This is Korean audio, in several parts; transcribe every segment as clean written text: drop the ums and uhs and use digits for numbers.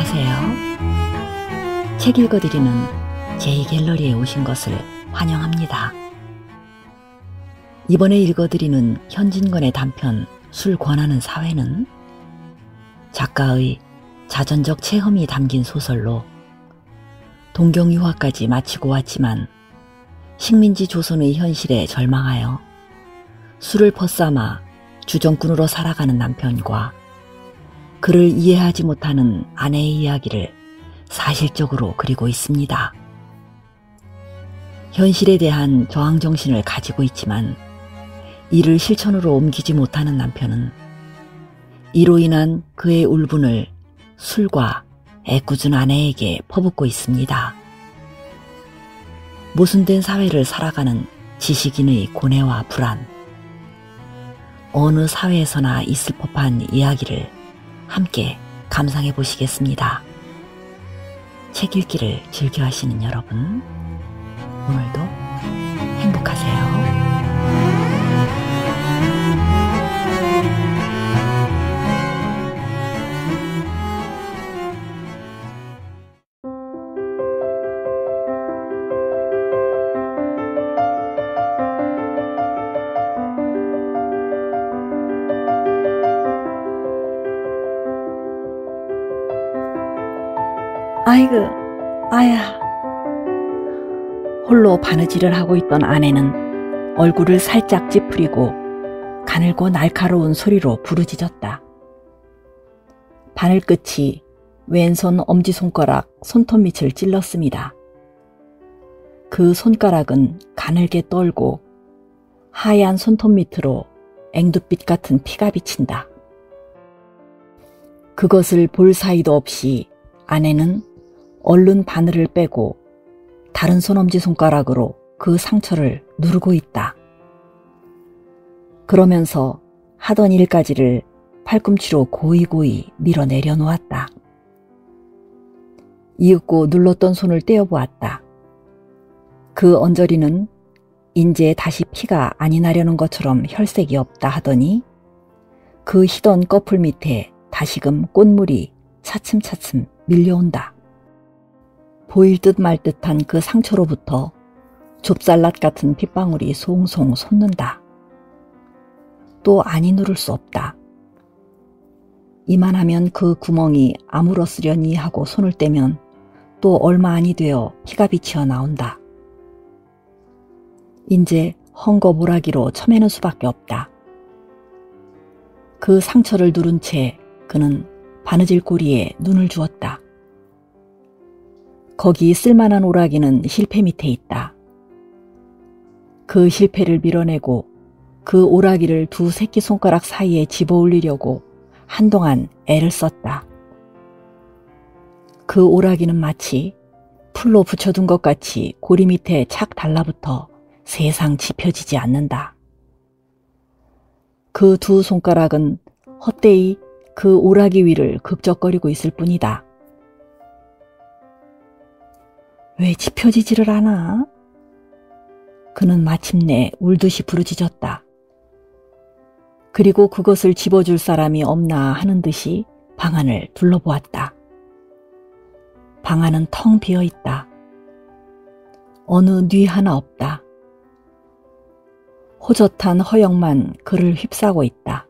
안녕하세요. 책 읽어드리는 제이갤러리에 오신 것을 환영합니다. 이번에 읽어드리는 현진건의 단편 술 권하는 사회는 작가의 자전적 체험이 담긴 소설로 동경 유학까지 마치고 왔지만 식민지 조선의 현실에 절망하여 술을 퍼삼아 주정꾼으로 살아가는 남편과 그를 이해하지 못하는 아내의 이야기를 사실적으로 그리고 있습니다. 현실에 대한 저항정신을 가지고 있지만 이를 실천으로 옮기지 못하는 남편은 이로 인한 그의 울분을 술과 애꿎은 아내에게 퍼붓고 있습니다. 모순된 사회를 살아가는 지식인의 고뇌와 불안, 어느 사회에서나 있을 법한 이야기를 함께 감상해 보시겠습니다. 책 읽기를 즐겨 하시는 여러분, 오늘도 행복하세요. 아이고, 아야. 홀로 바느질을 하고 있던 아내는 얼굴을 살짝 찌푸리고 가늘고 날카로운 소리로 부르짖었다. 바늘끝이 왼손 엄지손가락 손톱 밑을 찔렀습니다. 그 손가락은 가늘게 떨고 하얀 손톱 밑으로 앵두빛 같은 피가 비친다. 그것을 볼 사이도 없이 아내는 얼른 바늘을 빼고 다른 손 엄지손가락으로 그 상처를 누르고 있다. 그러면서 하던 일까지를 팔꿈치로 고이고이 밀어내려 놓았다. 이윽고 눌렀던 손을 떼어보았다. 그 언저리는 인제 다시 피가 안이 나려는 것처럼 혈색이 없다 하더니 그 희던 꺼풀 밑에 다시금 꽃물이 차츰차츰 밀려온다. 보일 듯 말 듯한 그 상처로부터 좁쌀랏 같은 핏방울이 송송 솟는다. 또 아니 누를 수 없다. 이만하면 그 구멍이 아물었으려니 하고 손을 떼면 또 얼마 안이 되어 피가 비치어 나온다. 인제 헝겊오라기로 쳐매는 수밖에 없다. 그 상처를 누른 채 그는 바느질 고리에 눈을 주었다. 거기 쓸만한 오라기는 실패 밑에 있다. 그 실패를 밀어내고 그 오라기를 두 새끼손가락 사이에 집어올리려고 한동안 애를 썼다. 그 오라기는 마치 풀로 붙여둔 것 같이 고리 밑에 착 달라붙어 세상 지펴지지 않는다. 그 두 손가락은 헛되이 그 오라기 위를 극적거리고 있을 뿐이다. 왜 지펴지지를 않아? 그는 마침내 울듯이 부르짖었다. 그리고 그것을 집어줄 사람이 없나 하는 듯이 방안을 둘러보았다. 방안은 텅 비어 있다. 어느 뉘 하나 없다. 호젓한 허영만 그를 휩싸고 있다.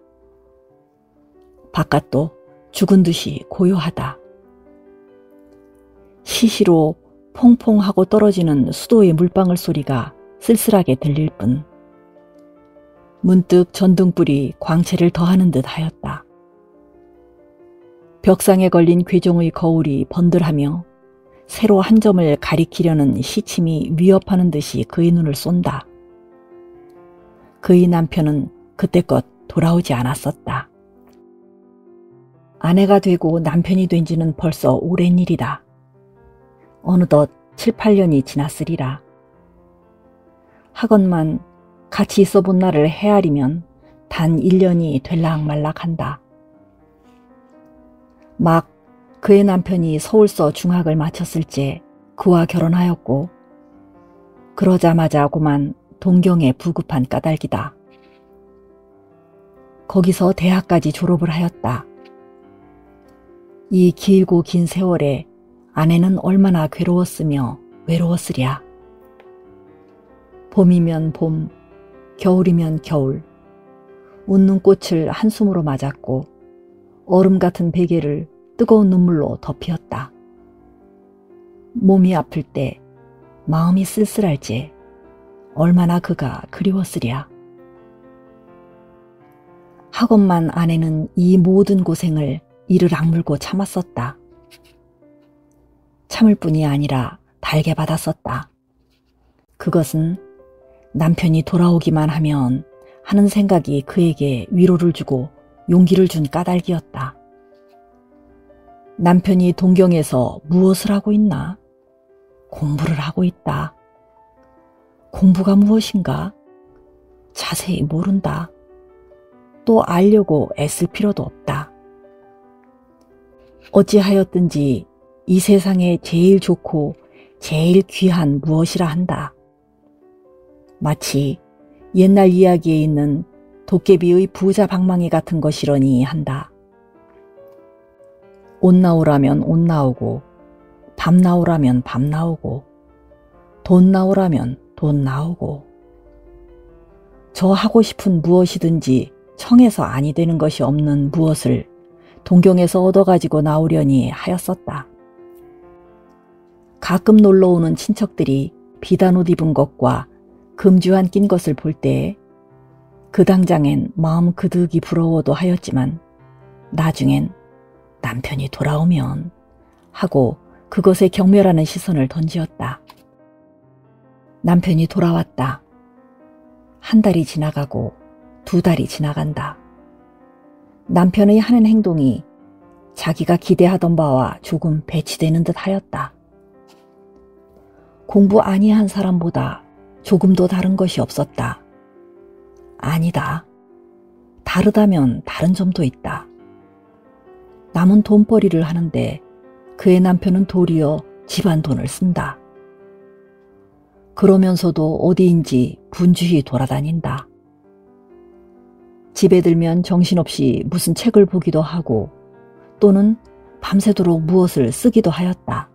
바깥도 죽은 듯이 고요하다. 시시로 퐁퐁하고 떨어지는 수도의 물방울 소리가 쓸쓸하게 들릴 뿐 문득 전등불이 광채를 더하는 듯 하였다. 벽상에 걸린 괴종의 거울이 번들하며 새로 한 점을 가리키려는 시침이 위협하는 듯이 그의 눈을 쏜다. 그의 남편은 그때껏 돌아오지 않았었다. 아내가 되고 남편이 된 지는 벌써 오랜 일이다. 어느덧 7, 8년이 지났으리라. 하건만 같이 있어 본 날을 헤아리면 단 1년이 될락말락한다. 막 그의 남편이 서울서 중학을 마쳤을 때 그와 결혼하였고 그러자마자 고만 동경에 부급한 까닭이다. 거기서 대학까지 졸업을 하였다. 이 길고 긴 세월에 아내는 얼마나 괴로웠으며 외로웠으랴. 봄이면 봄, 겨울이면 겨울, 웃는 꽃을 한숨으로 맞았고 얼음 같은 베개를 뜨거운 눈물로 덮이었다. 몸이 아플 때 마음이 쓸쓸할 때 얼마나 그가 그리웠으랴. 하건만 아내는 이 모든 고생을 이를 악물고 참았었다. 참을 뿐이 아니라 달게 받았었다. 그것은 남편이 돌아오기만 하면 하는 생각이 그에게 위로를 주고 용기를 준 까닭이었다. 남편이 동경에서 무엇을 하고 있나? 공부를 하고 있다. 공부가 무엇인가? 자세히 모른다. 또 알려고 애쓸 필요도 없다. 어찌하였든지 이 세상에 제일 좋고 제일 귀한 무엇이라 한다. 마치 옛날 이야기에 있는 도깨비의 부자 방망이 같은 것이러니 한다. 옷 나오라면 옷 나오고, 밥 나오라면 밥 나오고, 돈 나오라면 돈 나오고, 저 하고 싶은 무엇이든지 청해서 아니 되는 것이 없는 무엇을 동경에서 얻어가지고 나오려니 하였었다. 가끔 놀러오는 친척들이 비단 옷 입은 것과 금주한 낀 것을 볼 때에 그 당장엔 마음 그득이 부러워도 하였지만 나중엔 남편이 돌아오면 하고 그것에 경멸하는 시선을 던지었다. 남편이 돌아왔다. 한 달이 지나가고 두 달이 지나간다. 남편의 하는 행동이 자기가 기대하던 바와 조금 배치되는 듯 하였다. 공부 아니한 사람보다 조금도 다른 것이 없었다. 아니다. 다르다면 다른 점도 있다. 남은 돈벌이를 하는데 그의 남편은 도리어 집안 돈을 쓴다. 그러면서도 어디인지 분주히 돌아다닌다. 집에 들면 정신없이 무슨 책을 보기도 하고 또는 밤새도록 무엇을 쓰기도 하였다.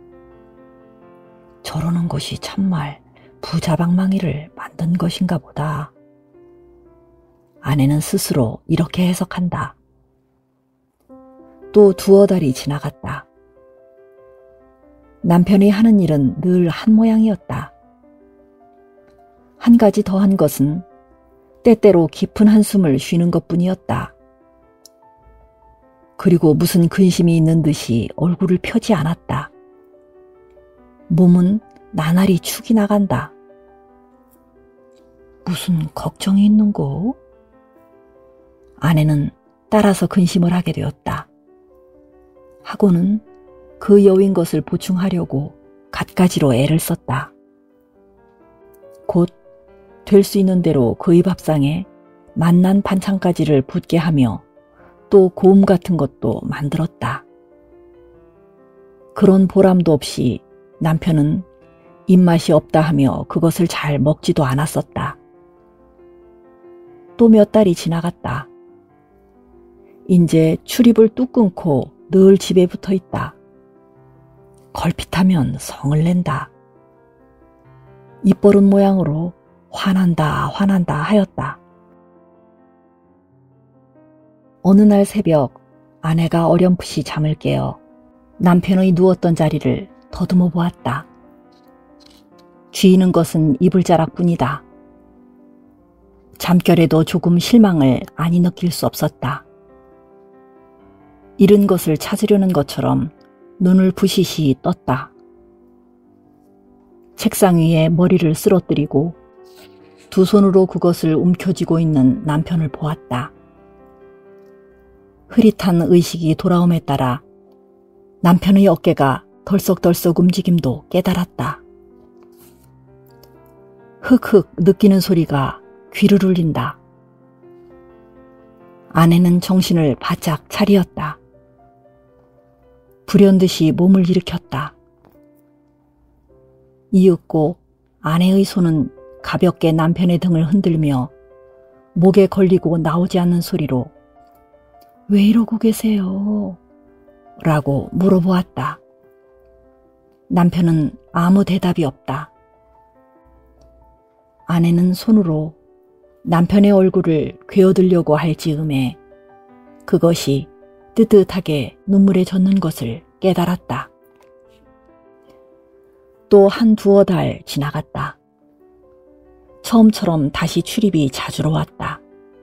저러는 것이 참말 부자방망이를 만든 것인가 보다. 아내는 스스로 이렇게 해석한다. 또 두어 달이 지나갔다. 남편이 하는 일은 늘 한 모양이었다. 한 가지 더한 것은 때때로 깊은 한숨을 쉬는 것뿐이었다. 그리고 무슨 근심이 있는 듯이 얼굴을 펴지 않았다. 몸은 나날이 축이 나간다. 무슨 걱정이 있는고? 아내는 따라서 근심을 하게 되었다. 하고는 그 여윈 것을 보충하려고 갖가지로 애를 썼다. 곧 될 수 있는 대로 그의 밥상에 맛난 반찬가지를 붓게 하며 또 고음 같은 것도 만들었다. 그런 보람도 없이 남편은 입맛이 없다 하며 그것을 잘 먹지도 않았었다. 또 몇 달이 지나갔다. 인제 출입을 뚝 끊고 늘 집에 붙어 있다. 걸핏하면 성을 낸다. 입버릇 모양으로 화난다 하였다. 어느 날 새벽 아내가 어렴풋이 잠을 깨어 남편의 누웠던 자리를 더듬어 보았다. 쥐이는 것은 이불자락뿐이다. 잠결에도 조금 실망을 아니 느낄 수 없었다. 잃은 것을 찾으려는 것처럼 눈을 부시시 떴다. 책상 위에 머리를 쓰러뜨리고 두 손으로 그것을 움켜쥐고 있는 남편을 보았다. 흐릿한 의식이 돌아옴에 따라 남편의 어깨가 덜썩덜썩 움직임도 깨달았다. 흑흑 느끼는 소리가 귀를 울린다. 아내는 정신을 바짝 차리었다. 불현듯이 몸을 일으켰다. 이윽고 아내의 손은 가볍게 남편의 등을 흔들며 목에 걸리고 나오지 않는 소리로 왜 이러고 계세요? 라고 물어보았다. 남편은 아무 대답이 없다. 아내는 손으로 남편의 얼굴을 괴어들려고 할 즈음에 그것이 뜨뜻하게 눈물에 젖는 것을 깨달았다. 또 한두어 달 지나갔다. 처음처럼 다시 출입이 잦으러 왔다.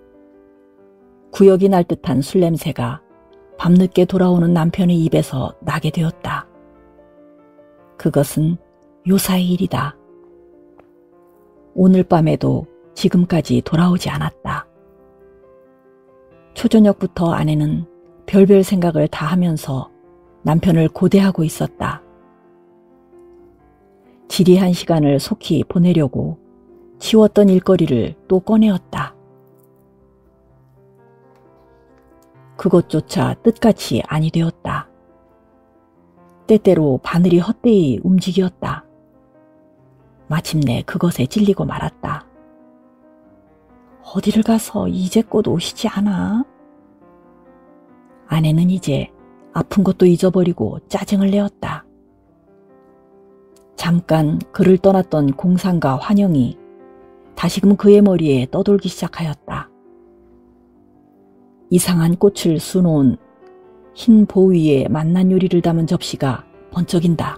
구역이 날 듯한 술 냄새가 밤늦게 돌아오는 남편의 입에서 나게 되었다. 그것은 요사의 일이다. 오늘 밤에도 지금까지 돌아오지 않았다. 초저녁부터 아내는 별별 생각을 다 하면서 남편을 고대하고 있었다. 지리한 시간을 속히 보내려고 치웠던 일거리를 또 꺼내었다. 그것조차 뜻같이 아니 되었다. 때때로 바늘이 헛되이 움직였다. 마침내 그것에 찔리고 말았다. 어디를 가서 이제껏 오시지 않아? 아내는 이제 아픈 것도 잊어버리고 짜증을 내었다. 잠깐 그를 떠났던 공상과 환영이 다시금 그의 머리에 떠돌기 시작하였다. 이상한 꽃을 수놓은 흰 보 위에 맛난 요리를 담은 접시가 번쩍인다.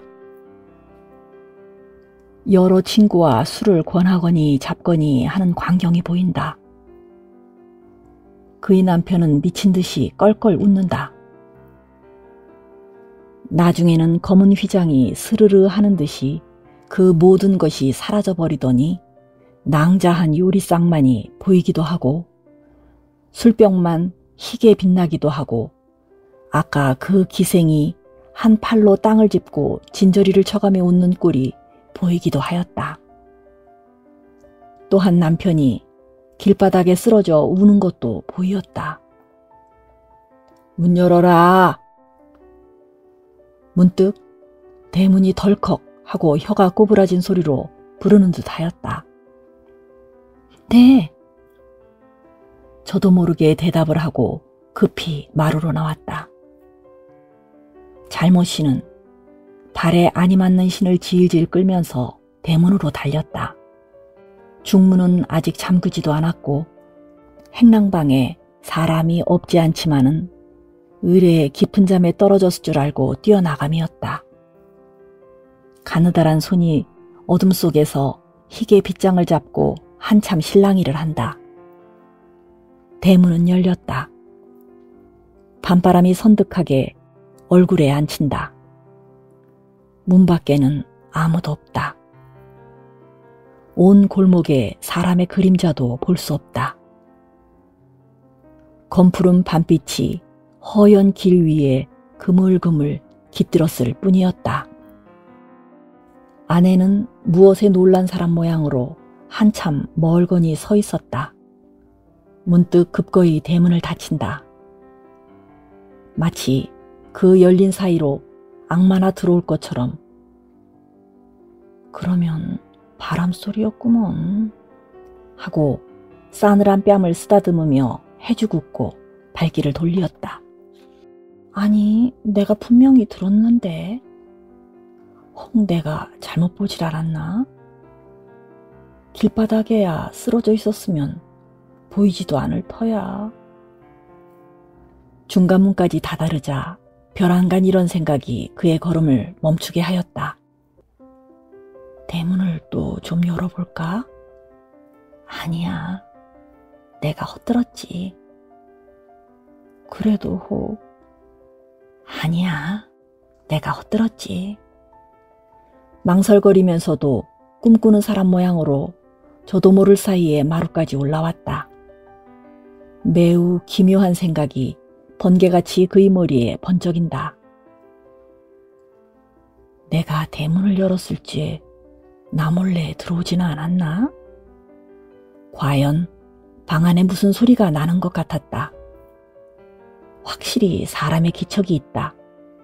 여러 친구와 술을 권하거니 잡거니 하는 광경이 보인다. 그의 남편은 미친 듯이 껄껄 웃는다. 나중에는 검은 휘장이 스르르 하는 듯이 그 모든 것이 사라져버리더니 낭자한 요리상만이 보이기도 하고 술병만 희게 빛나기도 하고 아까 그 기생이 한 팔로 땅을 짚고 진저리를 쳐가며 웃는 꼴이 보이기도 하였다. 또한 남편이 길바닥에 쓰러져 우는 것도 보이었다. 문 열어라. 문득 대문이 덜컥 하고 혀가 꼬부라진 소리로 부르는 듯 하였다. 네. 저도 모르게 대답을 하고 급히 마루로 나왔다. 잘못이는 발에 안이 맞는 신을 질질 끌면서 대문으로 달렸다. 중문은 아직 잠그지도 않았고 행랑방에 사람이 없지 않지만은 의뢰의 깊은 잠에 떨어졌을 줄 알고 뛰어나감이었다. 가느다란 손이 어둠 속에서 희게 빗장을 잡고 한참 실랑이를 한다. 대문은 열렸다. 밤바람이 선득하게 얼굴에 안친다. 문 밖에는 아무도 없다. 온 골목에 사람의 그림자도 볼 수 없다. 검푸른 밤빛이 허연 길 위에 그물그물 깃들었을 뿐이었다. 아내는 무엇에 놀란 사람 모양으로 한참 멀거니 서 있었다. 문득 급거이 대문을 닫힌다. 마치 그 열린 사이로 악마나 들어올 것처럼. 그러면 바람소리였구먼 하고 싸늘한 뺨을 쓰다듬으며 해죽웃고 발길을 돌렸다. 아니, 내가 분명히 들었는데 혹 내가 잘못 보질 않았나? 길바닥에야 쓰러져 있었으면 보이지도 않을 터야. 중간문까지 다다르자 벼랑간 이런 생각이 그의 걸음을 멈추게 하였다. 대문을 또 좀 열어볼까? 아니야, 내가 헛들었지. 그래도 혹. 아니야, 내가 헛들었지. 망설거리면서도 꿈꾸는 사람 모양으로 저도 모를 사이에 마루까지 올라왔다. 매우 기묘한 생각이 번개같이 그의 머리에 번쩍인다. 내가 대문을 열었을지 나 몰래 들어오지는 않았나? 과연 방 안에 무슨 소리가 나는 것 같았다. 확실히 사람의 기척이 있다.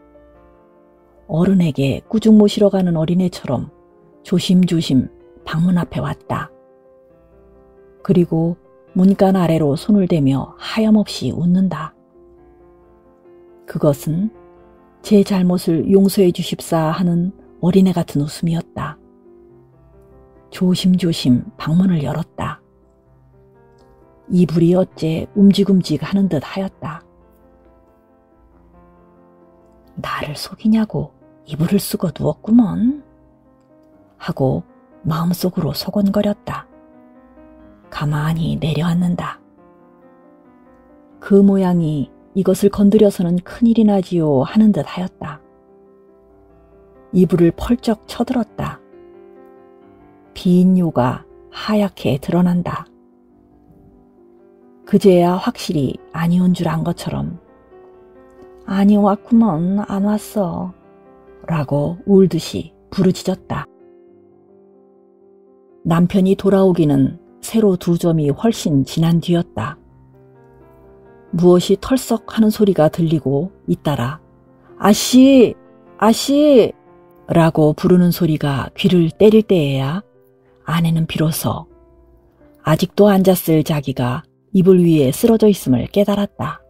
어른에게 꾸중 모시러 가는 어린애처럼 조심조심 방문 앞에 왔다. 그리고 문간 아래로 손을 대며 하염없이 웃는다. 그것은 제 잘못을 용서해 주십사 하는 어린애 같은 웃음이었다. 조심조심 방문을 열었다. 이불이 어째 움직움직 하는 듯 하였다. 나를 속이냐고 이불을 쓰고 누웠구먼 하고 마음속으로 소곤거렸다. 가만히 내려앉는다. 그 모양이 이것을 건드려서는 큰일이 나지요 하는 듯 하였다. 이불을 펄쩍 쳐들었다. 빈 요가 하얗게 드러난다. 그제야 확실히 아니온 줄 안 것처럼 아니 왔구먼 안 왔어 라고 울듯이 부르짖었다. 남편이 돌아오기는 새로 2점이 훨씬 지난 뒤였다. 무엇이 털썩 하는 소리가 들리고 잇따라 아씨! 아씨! 라고 부르는 소리가 귀를 때릴 때에야 아내는 비로소 아직도 앉았을 자기가 이불 위에 쓰러져 있음을 깨달았다.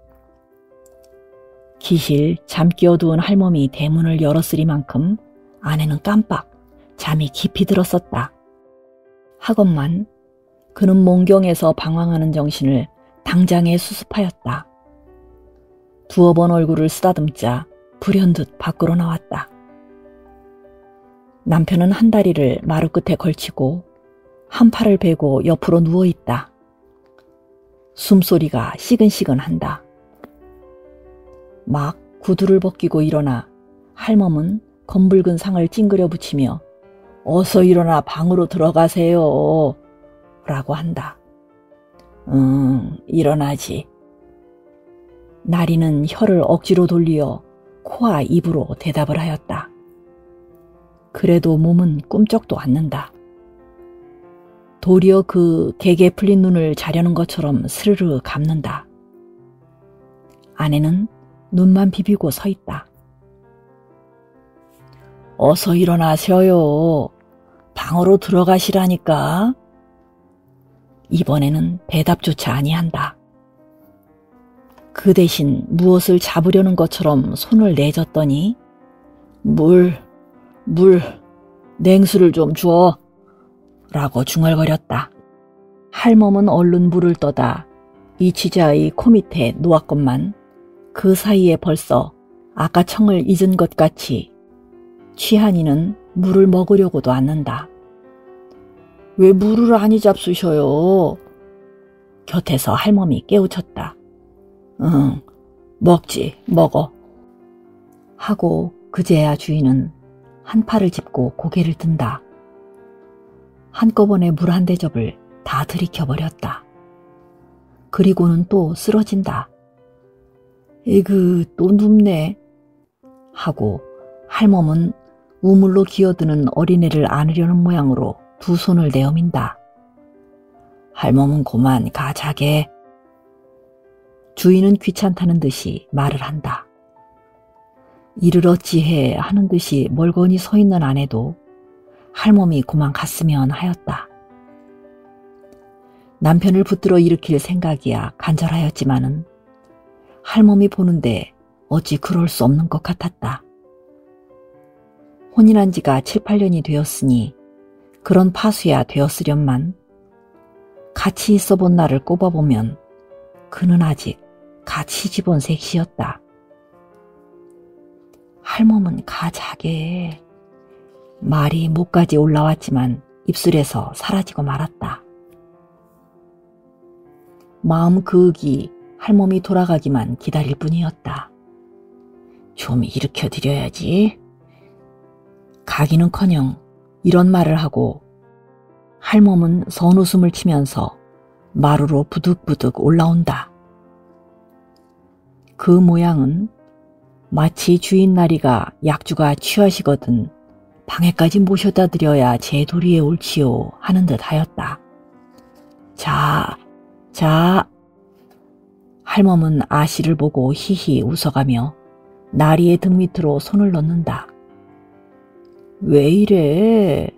기실 잠기 어두운 할멈이 대문을 열었으리만큼 아내는 깜빡 잠이 깊이 들었었다. 하건만 그는 몽경에서 방황하는 정신을 당장에 수습하였다. 2번 얼굴을 쓰다듬자 불현듯 밖으로 나왔다. 남편은 한 다리를 마루 끝에 걸치고 한 팔을 베고 옆으로 누워있다. 숨소리가 시근시근한다. 막 구두를 벗기고 일어나 할멈은 검붉은 상을 찡그려 붙이며 어서 일어나 방으로 들어가세요 라고 한다. 일어나지. 나리는 혀를 억지로 돌리어 코와 입으로 대답을 하였다. 그래도 몸은 꿈쩍도 않는다. 도리어 그 개게 풀린 눈을 자려는 것처럼 스르르 감는다. 아내는 눈만 비비고 서 있다. 어서 일어나셔요. 방으로 들어가시라니까. 이번에는 대답조차 아니한다. 그 대신 무엇을 잡으려는 것처럼 손을 내줬더니 물, 냉수를 좀 줘 라고 중얼거렸다. 할멈은 얼른 물을 떠다 이치자의 코 밑에 놓았건만 그 사이에 벌써 아까 청을 잊은 것 같이 취한 이는 물을 먹으려고도 않는다. 왜 물을 아니 잡수셔요? 곁에서 할멈이 깨우쳤다. 응, 먹지, 먹어. 하고 그제야 주인은 한 팔을 짚고 고개를 든다. 한꺼번에 물 한 대접을 다 들이켜버렸다. 그리고는 또 쓰러진다. 에그, 또 눕네. 하고 할멈은 우물로 기어드는 어린애를 안으려는 모양으로 2 손을 내어민다. 할멈은 고만 가 자게. 주인은 귀찮다는 듯이 말을 한다. 이를 어찌해 하는 듯이 멀거니 서 있는 아내도 할멈이 고만 갔으면 하였다. 남편을 붙들어 일으킬 생각이야 간절하였지만은 할멈이 보는데 어찌 그럴 수 없는 것 같았다. 혼인한 지가 7, 8년이 되었으니 그런 파수야 되었으련만 같이 있어 본 날을 꼽아보면 그는 아직 같이 집온 섹시였다. 할멈은 가 자게. 말이 목까지 올라왔지만 입술에서 사라지고 말았다. 마음 그윽이 할멈이 돌아가기만 기다릴 뿐이었다. 좀 일으켜드려야지. 가기는커녕 이런 말을 하고 할멈은 선웃음을 치면서 마루로 부득부득 올라온다. 그 모양은 마치 주인 나리가 약주가 취하시거든 방에까지 모셔다 드려야 제 도리에 옳지요 하는 듯 하였다. 자. 할멈은 아씨를 보고 히히 웃어가며 나리의 등 밑으로 손을 넣는다. 왜 이래?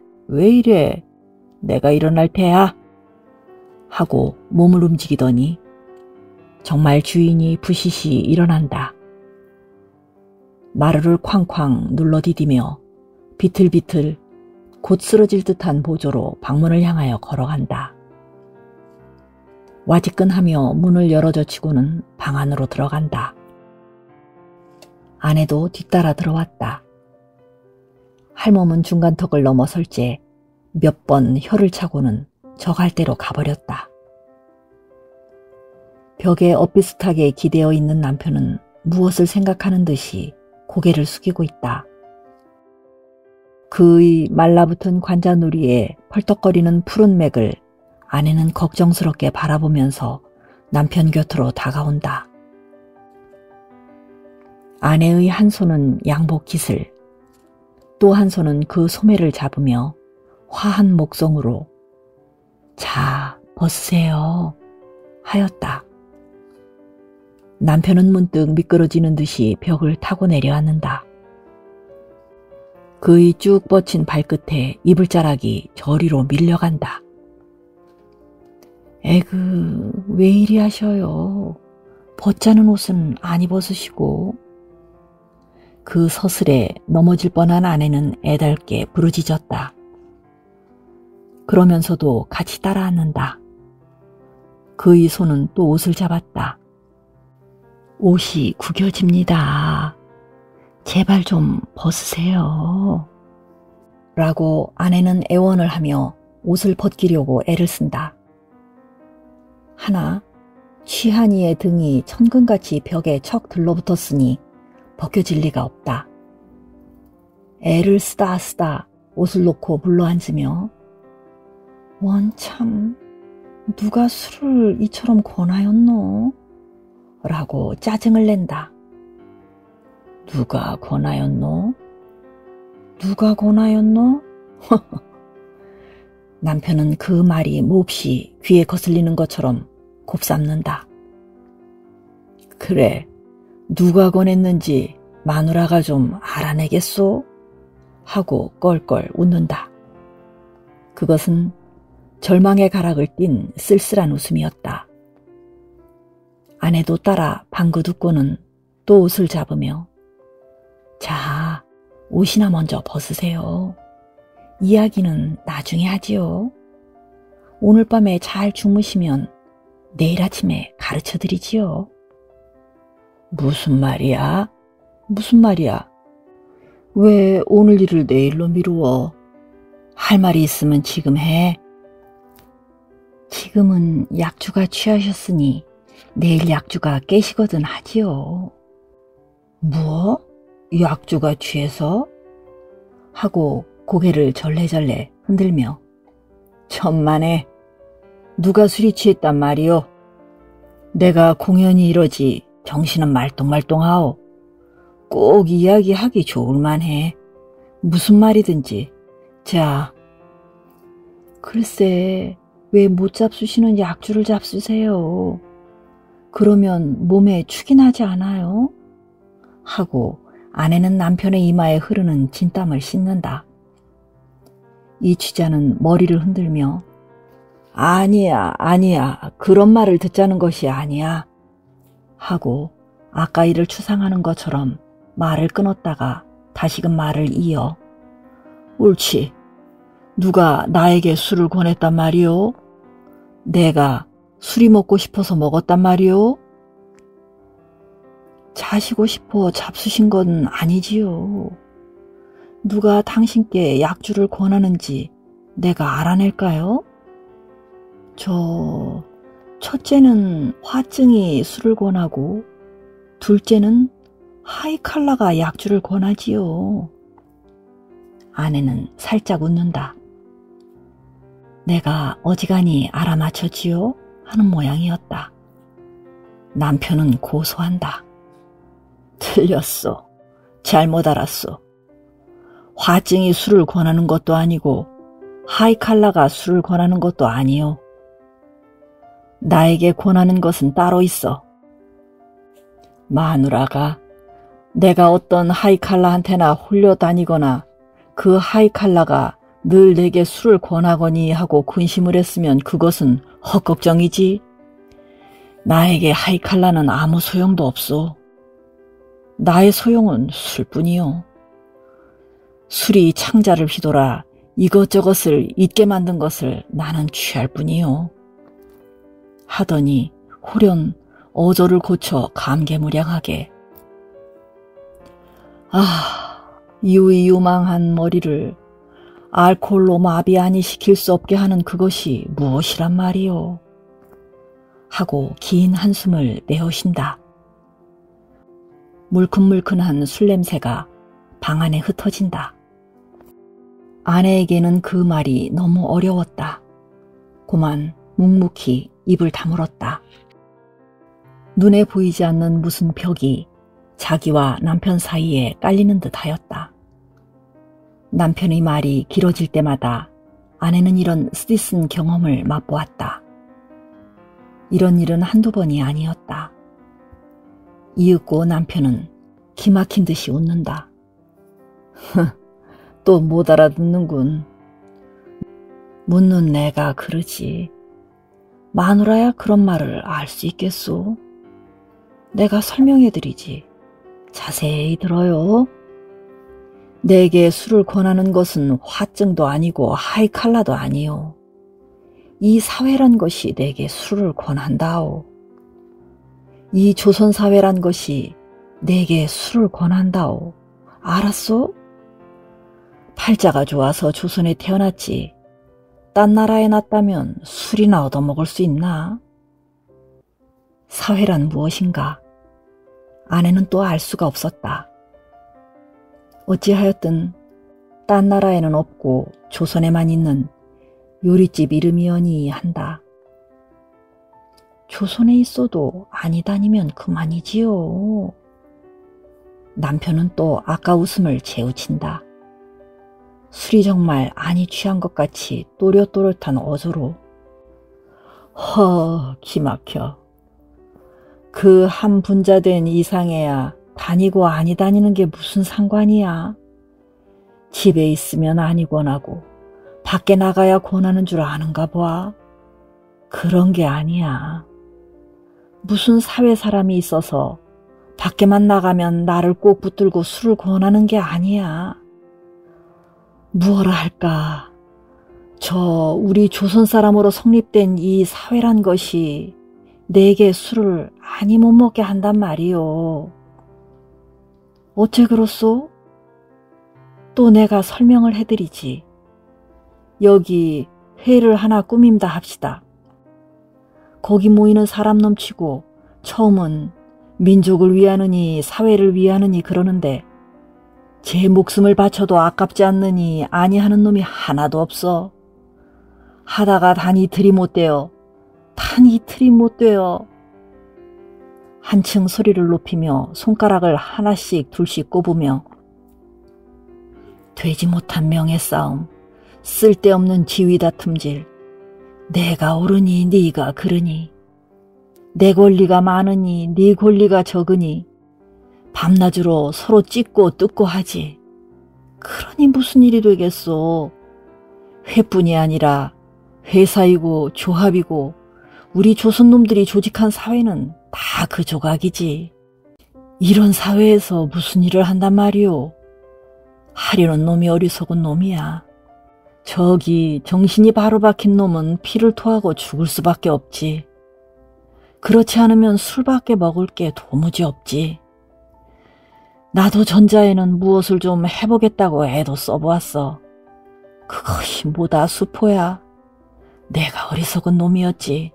내가 일어날 테야? 하고 몸을 움직이더니 정말 주인이 부시시 일어난다. 마루를 쾅쾅 눌러디디며 비틀비틀 곧 쓰러질 듯한 보조로 방문을 향하여 걸어간다. 와지끈하며 문을 열어젖히고는 방 안으로 들어간다. 아내도 뒤따라 들어왔다. 할멈은 중간턱을 넘어설째 몇 번 혀를 차고는 저 갈 대로 가버렸다. 벽에 엇비슷하게 기대어 있는 남편은 무엇을 생각하는 듯이 고개를 숙이고 있다. 그의 말라붙은 관자놀이에 펄떡거리는 푸른 맥을 아내는 걱정스럽게 바라보면서 남편 곁으로 다가온다. 아내의 한 손은 양복 깃을, 또 한 손은 그 소매를 잡으며 화한 목성으로 자, 벗으세요 하였다. 남편은 문득 미끄러지는 듯이 벽을 타고 내려앉는다. 그의 쭉 뻗친 발끝에 이불자락이 저리로 밀려간다. 에그, 왜 이리 하셔요. 벗자는 옷은 안 입어쓰시고. 그 서슬에 넘어질 뻔한 아내는 애달게 부르짖었다. 그러면서도 같이 따라 앉는다. 그의 손은 또 옷을 잡았다. 옷이 구겨집니다. 제발 좀 벗으세요. 라고 아내는 애원을 하며 옷을 벗기려고 애를 쓴다. 하나, 취한 이의 등이 천근같이 벽에 척 들러붙었으니 벗겨질 리가 없다. 애를 쓰다 옷을 놓고 물러앉으며 원참 누가 술을 이처럼 권하였노? 라고 짜증을 낸다. 누가 권하였노? 누가 권하였노? 남편은 그 말이 몹시 귀에 거슬리는 것처럼 곱삼는다. 그래, 누가 권했는지 마누라가 좀 알아내겠소? 하고 껄껄 웃는다. 그것은 절망의 가락을 띤 쓸쓸한 웃음이었다. 아내도 따라 방긋 웃고는 또 옷을 잡으며 자, 옷이나 먼저 벗으세요. 이야기는 나중에 하지요. 오늘 밤에 잘 주무시면 내일 아침에 가르쳐드리지요. 무슨 말이야? 무슨 말이야? 왜 오늘 일을 내일로 미루어? 할 말이 있으면 지금 해. 지금은 약주가 취하셨으니 내일 약주가 깨시거든 하지요. 뭐? 약주가 취해서? 하고 고개를 절레절레 흔들며 천만에 누가 술이 취했단 말이오. 내가 공연히 이러지 정신은 말똥말똥하오. 꼭 이야기하기 좋을만해. 무슨 말이든지. 자, 글쎄 왜 못 잡수시는 약주를 잡수세요. 그러면 몸에 축이 나지 않아요? 하고 아내는 남편의 이마에 흐르는 진땀을 씻는다. 이 취자는 머리를 흔들며 아니야, 그런 말을 듣자는 것이 아니야. 하고 아까 이를 추상하는 것처럼 말을 끊었다가 다시금 말을 이어 옳지. 누가 나에게 술을 권했단 말이오? 내가 술이 먹고 싶어서 먹었단 말이오? 자시고 싶어 잡수신 건 아니지요. 누가 당신께 약주를 권하는지 내가 알아낼까요? 첫째는 화증이 술을 권하고 둘째는 하이칼라가 약주를 권하지요. 아내는 살짝 웃는다. 내가 어지간히 알아맞혔지요? 하는 모양이었다. 남편은 고소한다. 틀렸소. 잘못 알았소. 화증이 술을 권하는 것도 아니고 하이칼라가 술을 권하는 것도 아니요. 나에게 권하는 것은 따로 있어. 마누라가 내가 어떤 하이칼라한테나 홀려다니거나 그 하이칼라가 늘 내게 술을 권하거니 하고 근심을 했으면 그것은 헛걱정이지. 나에게 하이칼라는 아무 소용도 없소. 나의 소용은 술뿐이요. 술이 창자를 휘돌아 이것저것을 잊게 만든 것을 나는 취할 뿐이요. 하더니 홀연 어조를 고쳐 감개무량하게 유이유망한 머리를 알코올로 마비 아니 시킬 수 없게 하는 그것이 무엇이란 말이요. 하고 긴 한숨을 내어쉰다. 물큰물큰한 술냄새가 방 안에 흩어진다. 아내에게는 그 말이 너무 어려웠다. 고만 묵묵히 입을 다물었다. 눈에 보이지 않는 무슨 벽이 자기와 남편 사이에 깔리는 듯 하였다. 남편의 말이 길어질 때마다 아내는 이런 쓰디쓴 경험을 맛보았다. 이런 일은 한두 번이 아니었다. 이윽고 남편은 기막힌 듯이 웃는다. 또 못 알아듣는군. 묻는 내가 그러지. 마누라야 그런 말을 알 수 있겠소? 내가 설명해드리지. 자세히 들어요. 내게 술을 권하는 것은 화증도 아니고 하이칼라도 아니요. 이 사회란 것이 내게 술을 권한다오. 이 조선사회란 것이 내게 술을 권한다오. 알았소? 팔자가 좋아서 조선에 태어났지. 딴 나라에 났다면 술이나 얻어먹을 수 있나? 사회란 무엇인가? 아내는 또 알 수가 없었다. 어찌하였든 딴 나라에는 없고 조선에만 있는 요리집 이름이여니 한다. 조선에 있어도 아니다니면 그만이지요. 남편은 또 아까 웃음을 재우친다. 술이 정말 안이 취한 것 같이 또렷또렷한 어조로 기막혀. 그 한 분자된 이상해야 다니고 아니 다니는 게 무슨 상관이야. 집에 있으면 아니 권하고 밖에 나가야 권하는 줄 아는가 봐. 그런 게 아니야. 무슨 사회 사람이 있어서 밖에만 나가면 나를 꼭 붙들고 술을 권하는 게 아니야. 무엇라 할까. 우리 조선 사람으로 성립된 이 사회란 것이 내게 술을 아니 못 먹게 한단 말이요. 어째 그렇소? 또 내가 설명을 해드리지. 여기 회를 하나 꾸민다 합시다. 거기 모이는 사람 넘치고 처음은 민족을 위하느니 사회를 위하느니 그러는데 제 목숨을 바쳐도 아깝지 않느니 아니하는 놈이 하나도 없어. 하다가 단 이틀이 못 돼요. 단 이틀이 못 돼요. 한층 소리를 높이며 손가락을 하나씩 둘씩 꼽으며 되지 못한 명예싸움, 쓸데없는 지위다툼질, 내가 옳으니 네가 그르니, 내 권리가 많으니 네 권리가 적으니 밤낮으로 서로 찢고 뜯고 하지. 그러니 무슨 일이 되겠소. 회뿐이 아니라 회사이고 조합이고 우리 조선놈들이 조직한 사회는 다 그 조각이지. 이런 사회에서 무슨 일을 한단 말이오. 하려는 놈이 어리석은 놈이야. 저기 정신이 바로 박힌 놈은 피를 토하고 죽을 수밖에 없지. 그렇지 않으면 술밖에 먹을 게 도무지 없지. 나도 전자에는 무엇을 좀 해보겠다고 애도 써보았어. 그것이 뭐다 수포야. 내가 어리석은 놈이었지.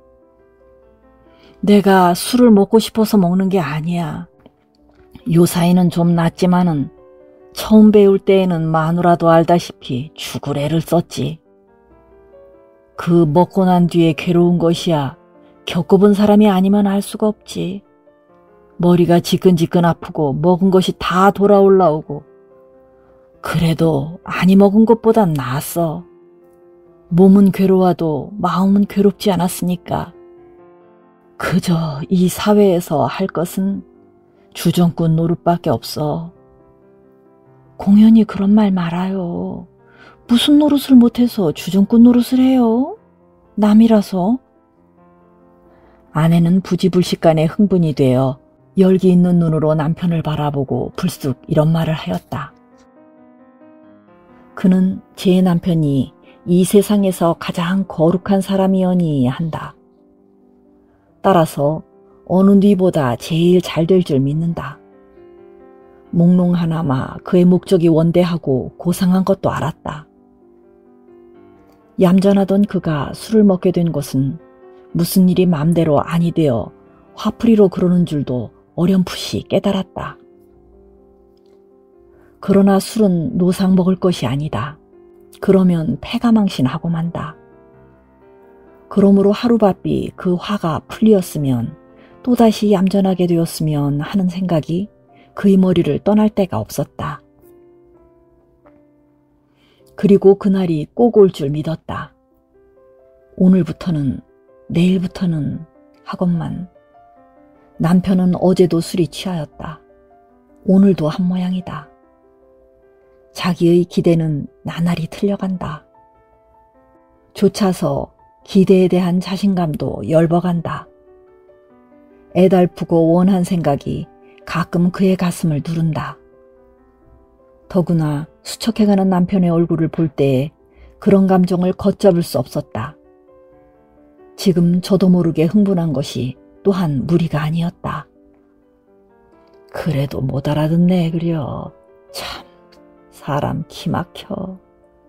내가 술을 먹고 싶어서 먹는 게 아니야. 요사이는 좀 낫지만은 처음 배울 때에는 마누라도 알다시피 죽을 애를 썼지. 그 먹고 난 뒤에 괴로운 것이야 겪어본 사람이 아니면 알 수가 없지. 머리가 지끈지끈 아프고 먹은 것이 다 돌아올라오고 그래도 아니 먹은 것보단 나았어. 몸은 괴로워도 마음은 괴롭지 않았으니까. 그저 이 사회에서 할 것은 주정꾼 노릇밖에 없어. 공연히 그런 말 말아요. 무슨 노릇을 못해서 주정꾼 노릇을 해요? 남이라서. 아내는 부지불식간에 흥분이 되어 열기 있는 눈으로 남편을 바라보고 불쑥 이런 말을 하였다. 그는 제 남편이 이 세상에서 가장 거룩한 사람이오니 한다. 따라서 어느 뉘보다 제일 잘 될 줄 믿는다. 몽롱하나마 그의 목적이 원대하고 고상한 것도 알았다. 얌전하던 그가 술을 먹게 된 것은 무슨 일이 맘대로 아니 되어 화풀이로 그러는 줄도 어렴풋이 깨달았다. 그러나 술은 노상 먹을 것이 아니다. 그러면 패가 망신하고 만다. 그러므로 하루바삐 그 화가 풀리었으면 또다시 얌전하게 되었으면 하는 생각이 그의 머리를 떠날 데가 없었다. 그리고 그날이 꼭 올 줄 믿었다. 오늘부터는, 내일부터는 하건만 남편은 어제도 술이 취하였다. 오늘도 한 모양이다. 자기의 기대는 나날이 틀려간다. 조차서 기대에 대한 자신감도 열버간다. 애달프고 원한 생각이 가끔 그의 가슴을 누른다. 더구나 수척해가는 남편의 얼굴을 볼 때에 그런 감정을 걷잡을 수 없었다. 지금 저도 모르게 흥분한 것이 또한 무리가 아니었다. 그래도 못 알아듣네 그려. 참 사람 기 막혀.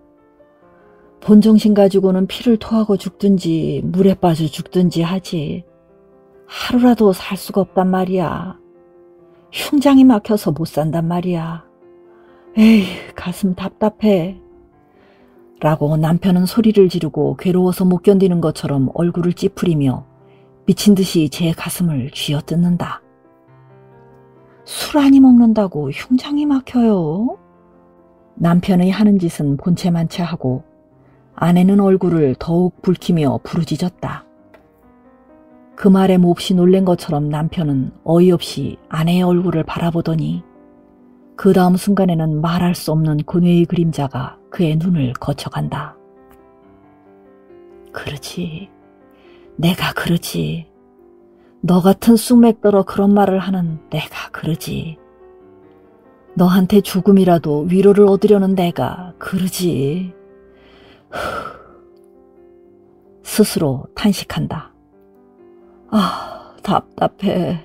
본정신 가지고는 피를 토하고 죽든지 물에 빠져 죽든지 하지. 하루라도 살 수가 없단 말이야. 흉장이 막혀서 못 산단 말이야. 에이 가슴 답답해. 라고 남편은 소리를 지르고 괴로워서 못 견디는 것처럼 얼굴을 찌푸리며 미친 듯이 제 가슴을 쥐어뜯는다. 술 아니 먹는다고 흉장이 막혀요? 남편의 하는 짓은 본체만체 하고 아내는 얼굴을 더욱 붉히며 부르짖었다. 그 말에 몹시 놀란 것처럼 남편은 어이없이 아내의 얼굴을 바라보더니 그 다음 순간에는 말할 수 없는 고뇌의 그림자가 그의 눈을 거쳐간다. 그러지. 내가 그러지. 너 같은 쑥맥더러 그런 말을 하는 내가 그러지. 너한테 조금이라도 위로를 얻으려는 내가 그러지. 스스로 탄식한다. 아, 답답해.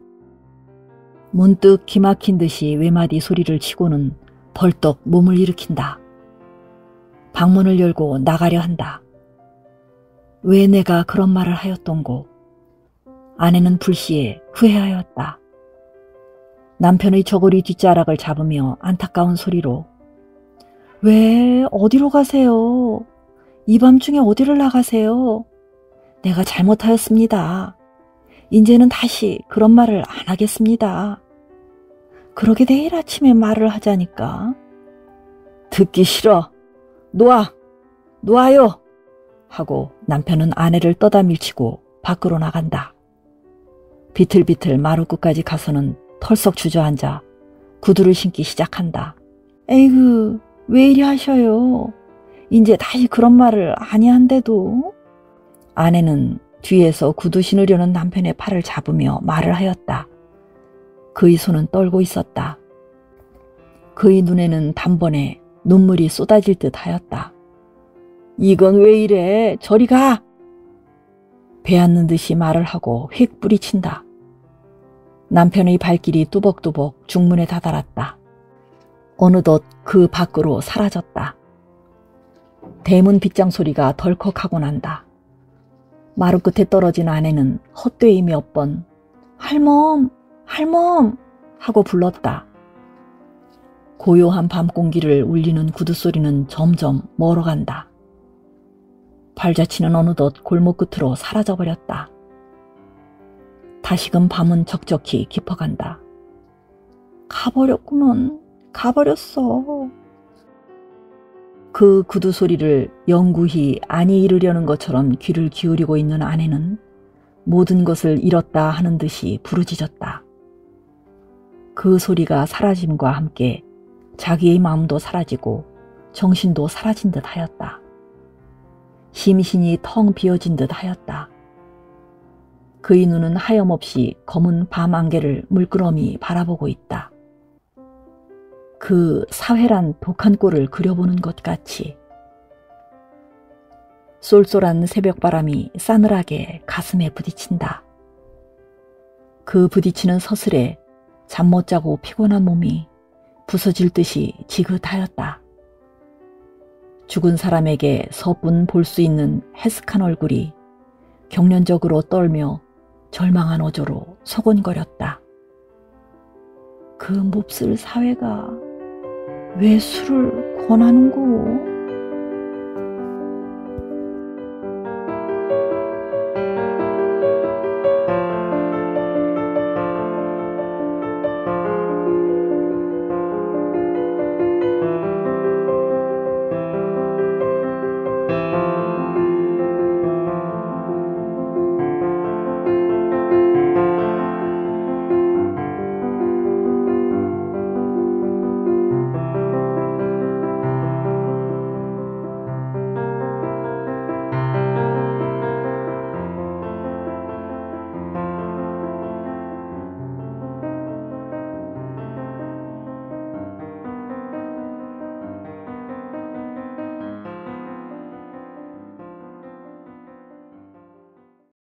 문득 기막힌 듯이 외마디 소리를 치고는 벌떡 몸을 일으킨다. 방문을 열고 나가려 한다. 왜 내가 그런 말을 하였던고. 아내는 불시에 후회하였다. 남편의 저고리 뒷자락을 잡으며 안타까운 소리로 왜 어디로 가세요? 이 밤중에 어디를 나가세요? 내가 잘못하였습니다. 이제는 다시 그런 말을 안 하겠습니다. 그러게 내일 아침에 말을 하자니까. 듣기 싫어. 놓아요. 하고 남편은 아내를 떠다 밀치고 밖으로 나간다. 비틀비틀 마루 끝까지 가서는 털썩 주저앉아 구두를 신기 시작한다. 에이그 왜 이리 하셔요. 이제 다시 그런 말을 아니한데도. 아내는 뒤에서 구두 신으려는 남편의 팔을 잡으며 말을 하였다. 그의 손은 떨고 있었다. 그의 눈에는 단번에 눈물이 쏟아질 듯 하였다. 이건 왜 이래? 저리 가! 배앗는 듯이 말을 하고 휙 뿌리친다. 남편의 발길이 뚜벅뚜벅 중문에 다다랐다. 어느덧 그 밖으로 사라졌다. 대문 빗장 소리가 덜컥하고 난다. 마루 끝에 떨어진 아내는 헛되이 몇 번 할멈! 할멈! 하고 불렀다. 고요한 밤 공기를 울리는 구두 소리는 점점 멀어간다. 발자취는 어느덧 골목 끝으로 사라져버렸다. 다시금 밤은 적적히 깊어간다. 가버렸구먼. 가버렸어. 그 구두 소리를 영구히 안이 이르려는 것처럼 귀를 기울이고 있는 아내는 모든 것을 잃었다 하는 듯이 부르짖었다. 그 소리가 사라짐과 함께 자기의 마음도 사라지고 정신도 사라진 듯 하였다. 심신이 텅 비어진 듯 하였다. 그의 눈은 하염없이 검은 밤 안개를 물끄러미 바라보고 있다. 그 사회란 독한 꼴을 그려보는 것 같이. 쏠쏠한 새벽바람이 싸늘하게 가슴에 부딪힌다. 그 부딪히는 서슬에 잠 못 자고 피곤한 몸이 부서질 듯이 지긋하였다. 죽은 사람에게 서뿐 볼 수 있는 해슥한 얼굴이 경련적으로 떨며 절망한 어조로 소곤거렸다. 그 몹쓸 사회가 왜 술을 권하는고?